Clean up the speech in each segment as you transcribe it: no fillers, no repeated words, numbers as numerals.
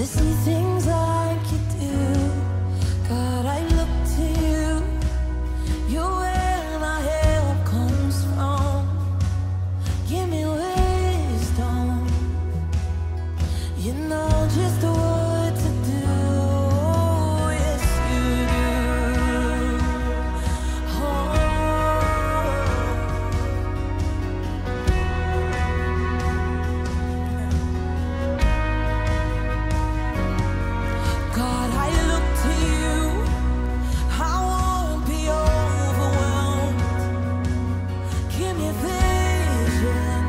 see things like you do. God, I look to you. You're where my help comes from. Give me wisdom. You know just what to do. Yes, you do. Oh. God, I look to you. I won't be overwhelmed. Give me vision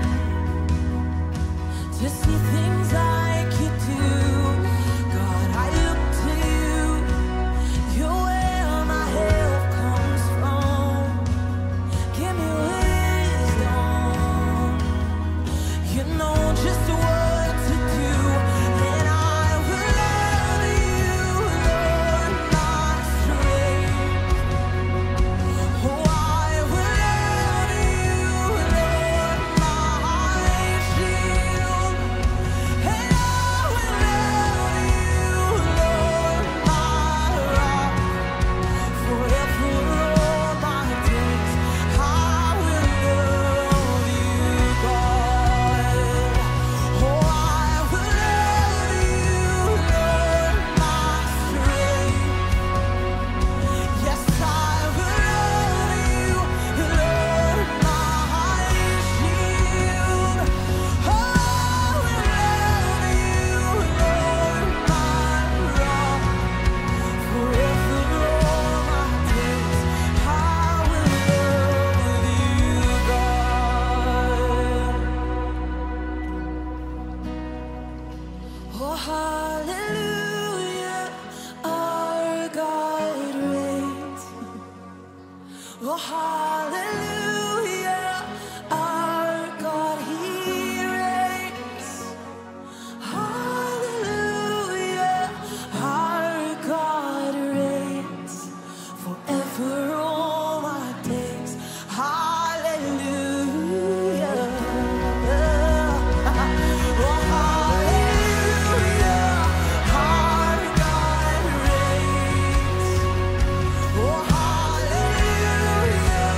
to see things like you do. God, I look to you. You're where my help comes from. Give me wisdom. You know just what to do, and I will love you, Lord, my strength. Oh, I will love you, Lord, my shield, and I will love you, Lord, my rock. Forever all my days, I will love you, God. Oh, I will love you, Lord, my strength. Yes, I will love you, Lord, my shield. Oh, I will love you, Lord, my rock. Forever all my days, I will love you, God. Oh, hallelujah, our God reigns. Oh, hallelujah, our God, He reigns. Hallelujah, our God reigns forever all my days. Hallelujah. Oh, hallelujah, our God reigns. Oh, hallelujah,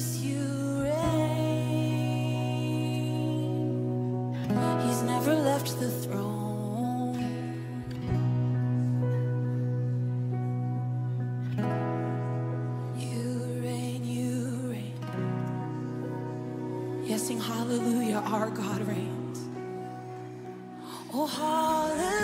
Jesus, you reign. He's never left the throne. You reign, you reign. Yes, sing hallelujah, our God reigns. Oh, hallelujah.